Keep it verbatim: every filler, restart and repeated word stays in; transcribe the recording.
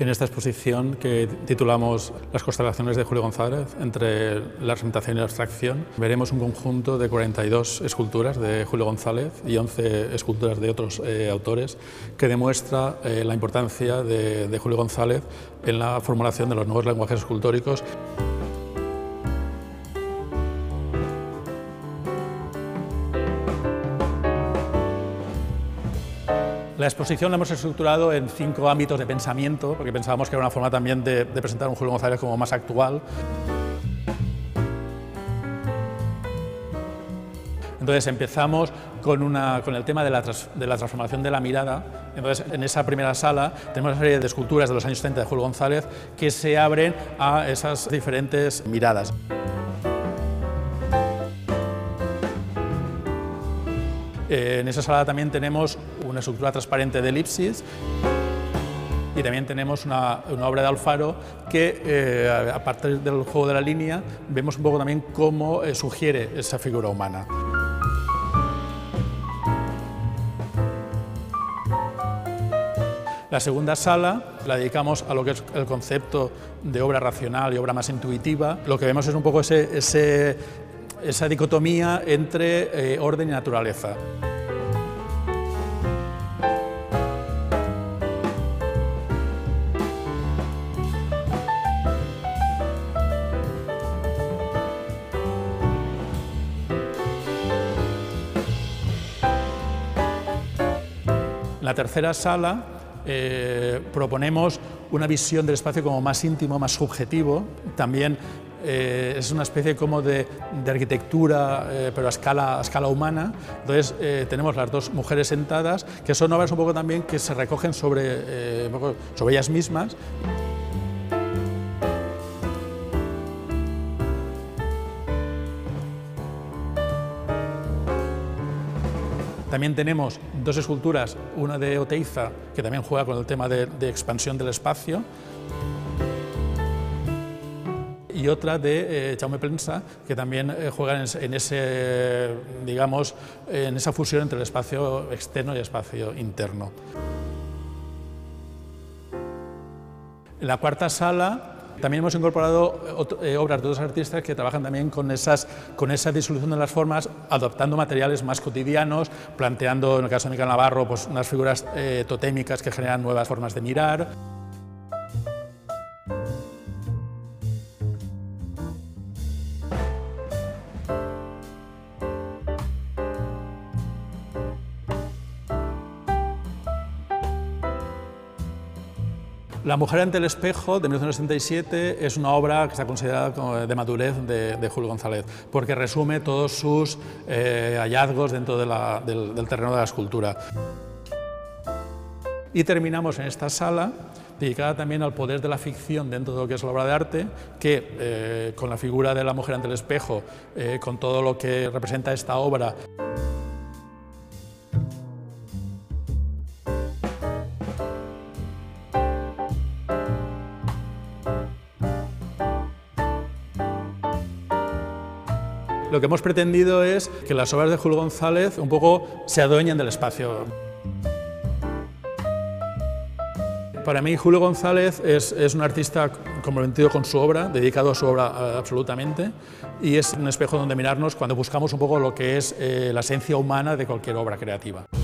en esta exposición que titulamos Las constelaciones de Julio González, entre la representación y la abstracción. Veremos un conjunto de cuarenta y dos esculturas de Julio González y once esculturas de otros eh, autores que demuestra eh, la importancia de, de Julio González en la formulación de los nuevos lenguajes escultóricos. La exposición la hemos estructurado en cinco ámbitos de pensamiento, porque pensábamos que era una forma también de, de presentar a un Julio González como más actual. Entonces empezamos con, una, con el tema de la, tras, de la transformación de la mirada. Entonces en esa primera sala tenemos una serie de esculturas de los años treinta de Julio González que se abren a esas diferentes miradas. En esa sala también tenemos una estructura transparente de elipsis y también tenemos una, una obra de Alfaro que, eh, a partir del juego de la línea, vemos un poco también cómo eh, sugiere esa figura humana. La segunda sala la dedicamos a lo que es el concepto de obra racional y obra más intuitiva. Lo que vemos es un poco ese, ese esa dicotomía entre eh, orden y naturaleza. En la tercera sala eh, proponemos una visión del espacio como más íntimo, más subjetivo. También eh, es una especie como de, de arquitectura, eh, pero a escala, a escala humana. Entonces eh, tenemos las dos mujeres sentadas, que son obras un poco también que se recogen sobre, eh, sobre ellas mismas. También tenemos dos esculturas, una de Oteiza, que también juega con el tema de, de expansión del espacio, y otra de eh, Jaume Plensa, que también eh, juega en, en, ese, digamos, en esa fusión entre el espacio externo y el espacio interno. En la cuarta sala también hemos incorporado eh, obras de otros artistas que trabajan también con, esas, con esa disolución de las formas, adoptando materiales más cotidianos, planteando, en el caso de Miquel Navarro, pues, unas figuras eh, totémicas que generan nuevas formas de mirar. La mujer ante el espejo, de mil novecientos setenta y siete, es una obra que está considerada como de madurez de, de Julio González, porque resume todos sus eh, hallazgos dentro de la, del, del terreno de la escultura. Y terminamos en esta sala, dedicada también al poder de la ficción dentro de lo que es la obra de arte, que eh, con la figura de la mujer ante el espejo, eh, con todo lo que representa esta obra, lo que hemos pretendido es que las obras de Julio González un poco se adueñen del espacio. Para mí Julio González es, es un artista comprometido con su obra, dedicado a su obra uh, absolutamente, y es un espejo donde mirarnos cuando buscamos un poco lo que es eh, la esencia humana de cualquier obra creativa.